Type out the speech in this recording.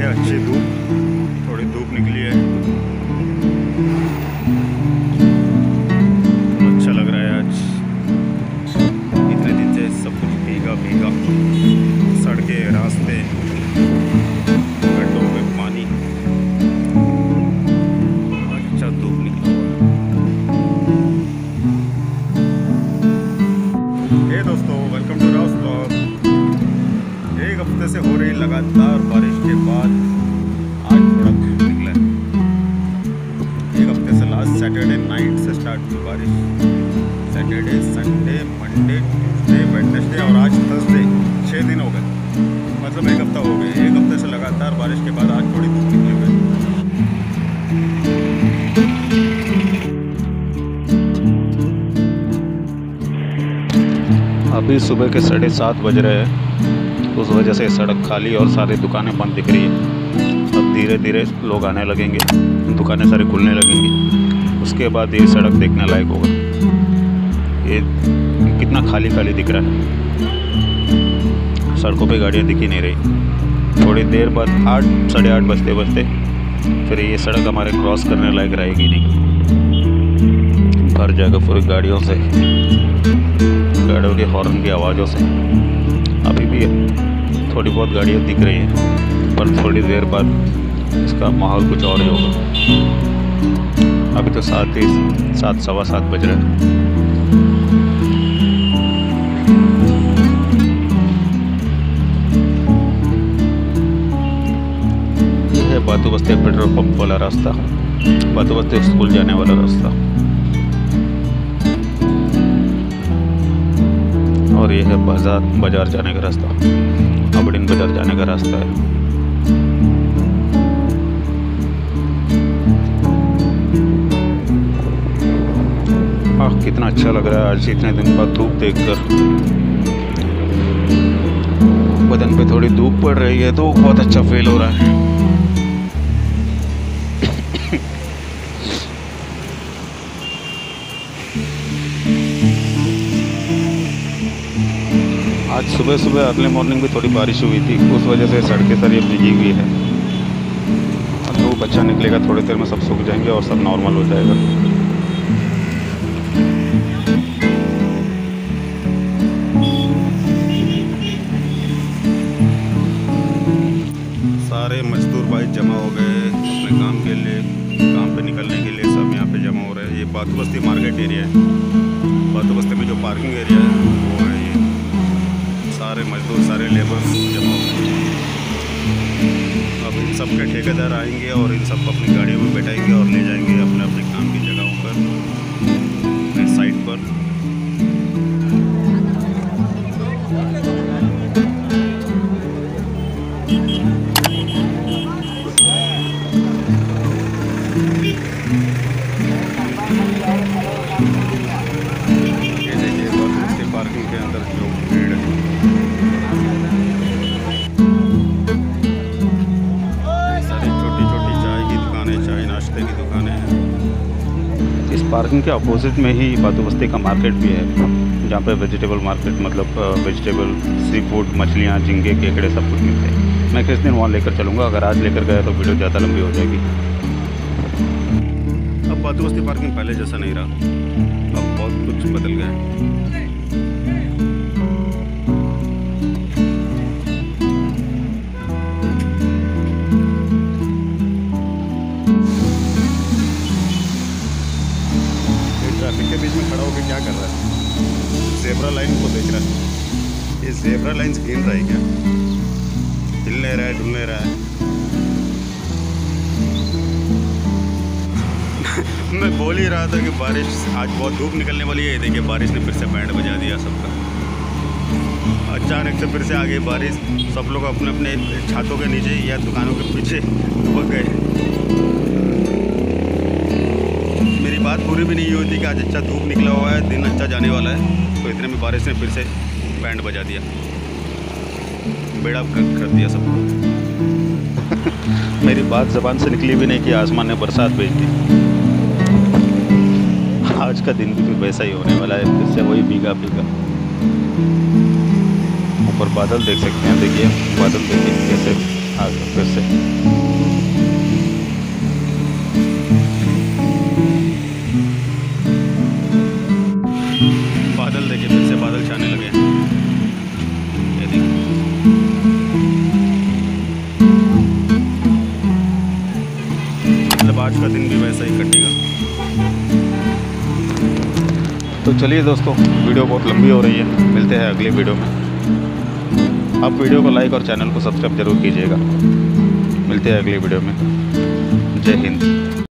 अच्छी धूप, थोड़ी धूप निकली है, अच्छा लग रहा है आज। इतने दिन से सब कुछ भीगा भीगा, सड़कें, रास्ते, गड्ढों में पानी, अच्छा धूप निकला हुआ है। हे दोस्तों, वेलकम टू राउस ब्लॉग। एक हफ्ते से हो रही लगातार बारिश के बाद आज थोड़ा धूप निकला है। एक हफ्ते से लास्ट सैटरडे नाइट से स्टार्ट हुई बारिश। Saturday, Sunday, Monday, Tuesday, Wednesday और आज थर्सडे, 6 दिन हो गए, मतलब एक हफ्ता हो गया। एक हफ्ते से लगातार बारिश के बाद आज थोड़ी धूप निकली हुई है। अभी सुबह के 7:30 बज रहे हैं, उस वजह से सड़क खाली और सारी दुकानें बंद दिख रही है। अब धीरे धीरे लोग आने लगेंगे, दुकानें सारी खुलने लगेंगी, उसके बाद ये सड़क देखने लायक होगा। ये कितना खाली खाली दिख रहा है, सड़कों पे गाड़ियाँ दिख ही नहीं रही। थोड़ी देर बाद 8, 8:30 बजते बजते फिर ये सड़क हमारे क्रॉस करने लायक रहेगी नहीं, भर जाएगा पूरी गाड़ियों से, गाड़ियों के हॉर्न की आवाज़ों से। अभी भी थोड़ी बहुत गाड़ियाँ दिख रही हैं, पर थोड़ी देर बाद इसका माहौल कुछ और ही होगा। अभी तो 7, सवा 7 बज रहे हैं। ये है बातू बस्ती पेट्रोल पंप वाला रास्ता, बातू बस्ती स्कूल जाने वाला रास्ता, और ये है बाजार जाने का रास्ता, अबड़िन बाजार जाने का रास्ता है। कितना अच्छा लग रहा है आज इतने दिन बाद धूप देखकर। बदन पे थोड़ी धूप पड़ रही है तो बहुत अच्छा फील हो रहा है। आज सुबह सुबह अर्ली मॉर्निंग भी थोड़ी बारिश हुई थी, उस वजह से सड़कें सारी भीगी हुई है। धूप अच्छा निकलेगा, थोड़ी देर में सब सूख जाएंगे और सब नॉर्मल हो जाएगा। सारे मजदूर भाई जमा हो गए अपने काम के लिए, काम पे निकलने के लिए सब यहाँ पे जमा हो रहे हैं। ये बातू बस्ती मार्केट एरिया है, बातू बस्ती में जो पार्किंग एरिया है वो है ये। सारे मजदूर, सारे लेबर जमा हो गए। अब इन सब के ठेकेदार आएंगे और इन सब को अपनी गाड़ियों में बैठाएंगे और ले जाएंगे अपने अपने काम की जगहों पर, अपने साइट पर। ये देखिए बातू पार्किंग के अंदर जो भीड़ है। नाश्ते की दुकानें हैं। इस पार्किंग के अपोजिट में ही बातू बस्ती का मार्केट भी है, जहाँ पे वेजिटेबल मार्केट, मतलब वेजिटेबल, सी फूड, मछलियाँ, झींगे, केकड़े सब कुछ मिलते हैं। मैं किस दिन वहाँ लेकर चलूँगा, अगर आज लेकर गया तो वीडियो ज़्यादा लंबी हो जाएगी। अब बातू बस्ती पार्किंग पहले जैसा नहीं रहा, अब बहुत कुछ बदल गया है। ट्रैफिक के बीच में खड़ा होकर क्या कर रहा है? ज़ेब्रा लाइन को देख रहा है। ये ज़ेब्रा लाइन्स गिन रहा है क्या? हिल नहीं रहा है, डुल नहीं रहा है। मैं बोल ही रहा था कि बारिश आज बहुत धूप निकलने वाली है। देखिए बारिश ने फिर से बैंड बजा दिया सबका। अचानक से फिर से आ गई बारिश, सब लोग अपने अपने छातों के नीचे या दुकानों के पीछे दुबक गए। मेरी बात पूरी भी नहीं हुई थी कि आज अच्छा धूप निकला हुआ है, दिन अच्छा जाने वाला है, तो इतने में बारिश ने फिर से बैंड बजा दिया, बेड़ा कर दिया सबको। मेरी बात ज़बान से निकली भी नहीं कि आसमान ने बरसात भेज दी। आज का दिन भी तो वैसा ही होने वाला है, फिर से वही भीगा भीगा। ऊपर बादल देख सकते हैं, देखिए बादल देखिए कैसे आ गए फिर से। बादल देखिए, फिर से बादल छाने लगे हैं। ये देखिए, मतलब आज का दिन भी वैसा ही कटेगा। तो चलिए दोस्तों, वीडियो बहुत लंबी हो रही है, मिलते हैं अगली वीडियो में। आप वीडियो को लाइक और चैनल को सब्सक्राइब जरूर कीजिएगा। मिलते हैं अगली वीडियो में। जय हिंद।